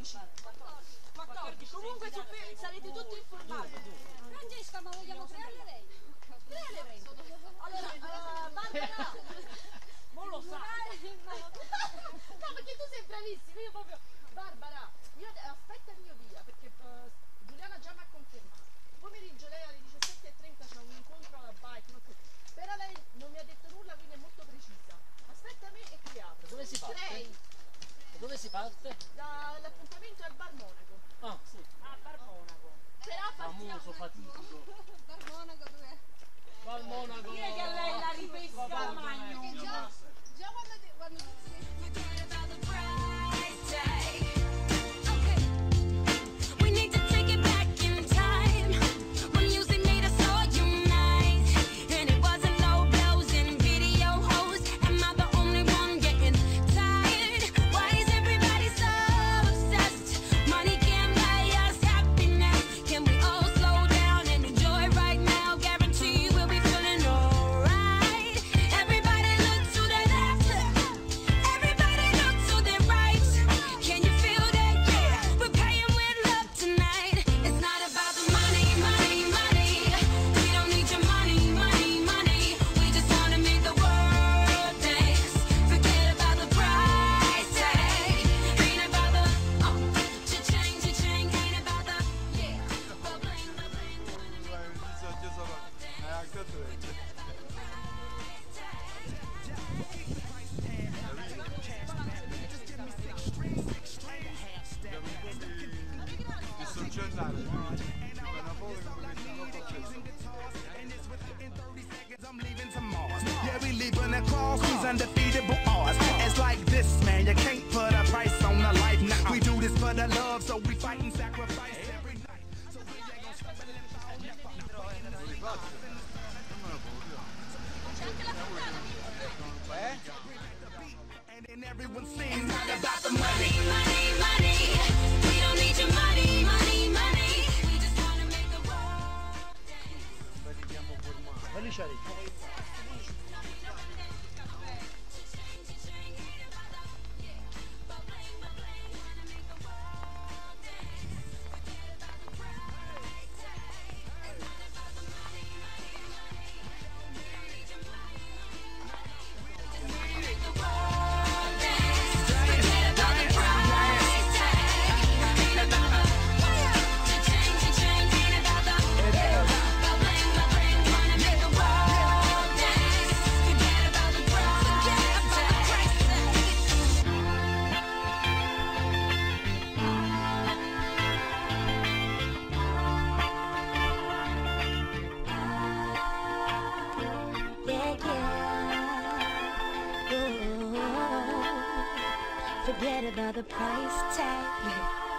14. 14. Comunque sarete tutti informati. Francesca, ma vogliamo 3 alle 20? 3 alle 20. Allora, Barbara, non lo sai. No, perché tu sei bravissima, io proprio... Barbara, aspetta il mio via, perché Giuliana già mi ha confermato. Pomeriggio lei alle 17:30 c'è un incontro alla bike, però lei non mi ha detto nulla, quindi è molto precisa. Aspetta me e ti apro. Dove si parte? Lei. Dove si parte? L'appuntamento è al Bar Monaco. Ah, sì. Ah, Bar Monaco. Però Famoso, fatidico. Bar Monaco dov'è? Bar Monaco. Dire che lei la ripesca magno. Perché già quando Yeah, we leaving a cause, these undefeatable odds. It's like this, man, you can't put a price on the life now. We do this for the love, so we fight and sacrifice every night. So we ain't gonna stop and and then everyone sings not about the money, money, money. We don't need your money, money, money. We just wanna make the world dance. Felice Ricca. Forget about the price tag.